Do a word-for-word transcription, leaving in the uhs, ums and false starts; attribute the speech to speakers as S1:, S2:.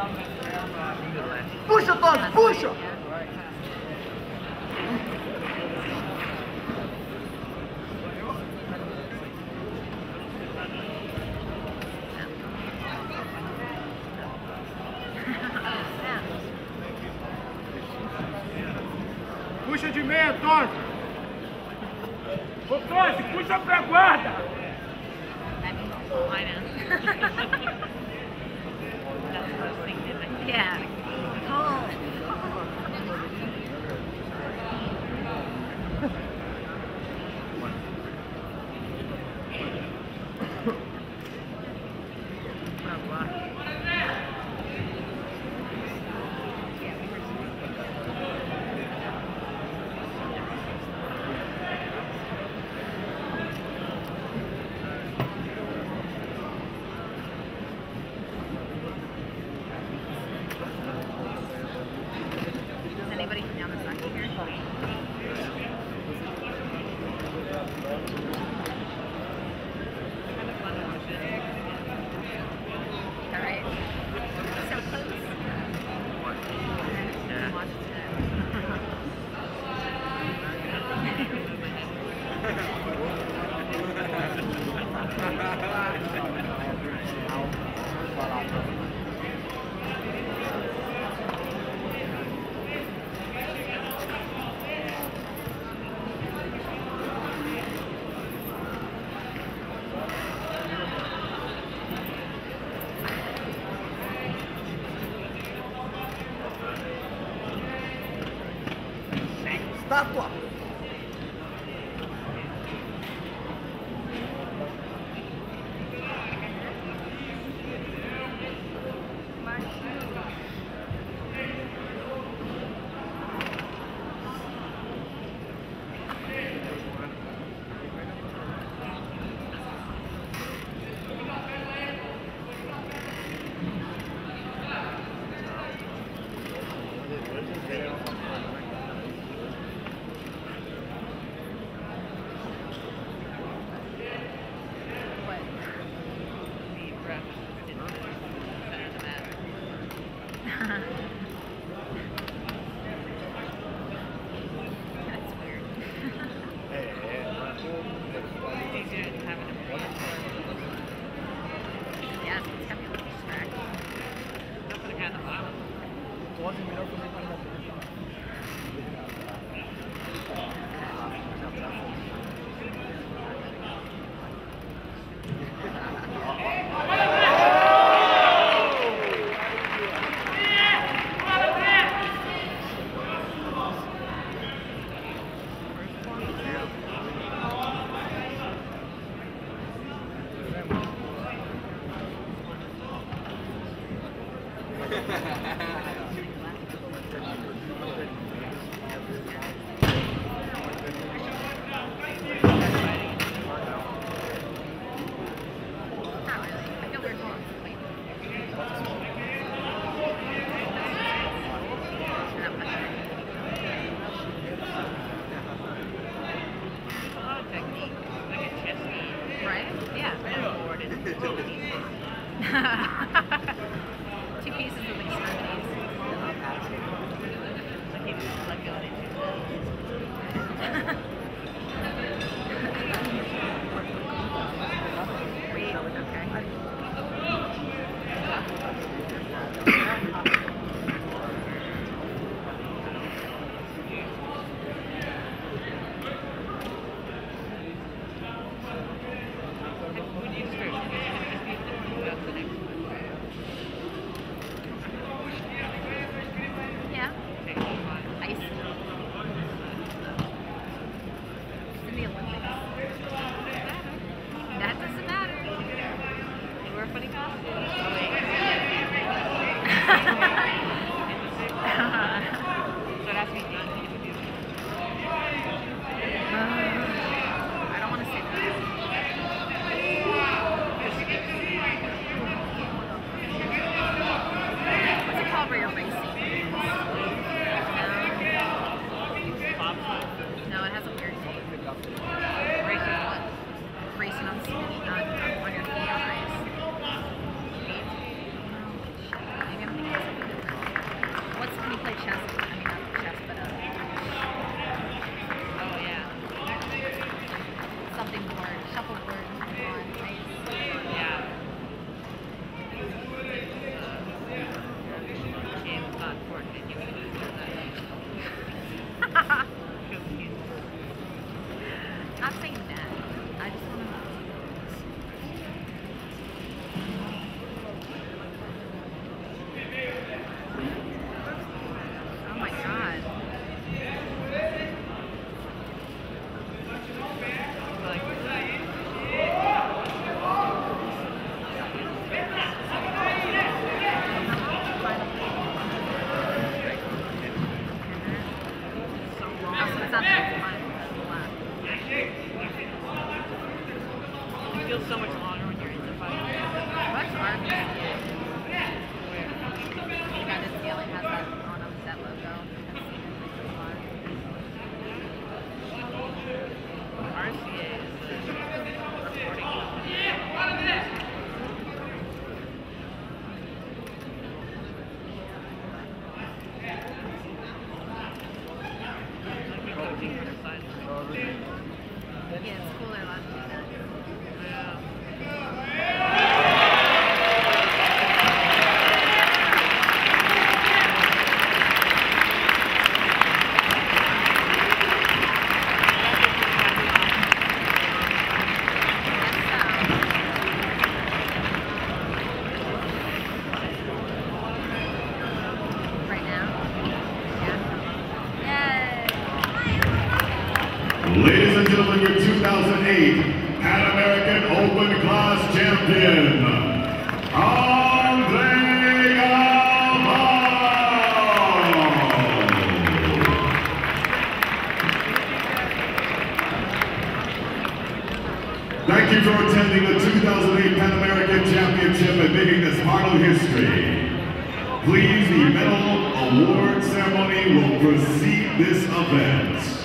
S1: Puxa, Todd, puxa! Puxa de meia, Todd! Ô, Todd, puxa pra guarda!
S2: I know. That's what I was thinking. Yeah. Oh. Anybody from down the side here? All right. So close. Yeah. Watch
S1: Estátua! That's weird. Yeah, it's got me a little distracted. That's what I got in the bottom. Right? Yeah. Two pieces of extremities. I can't just let go of it. Racing on speed, not on your feet on ice. Maybe I'm thinking
S3: eight Pan American Open Class Champion, Andre Galvao. Thank you for attending the two thousand eight Pan American Championship and making this part of history. Please, the medal award ceremony will precede this event.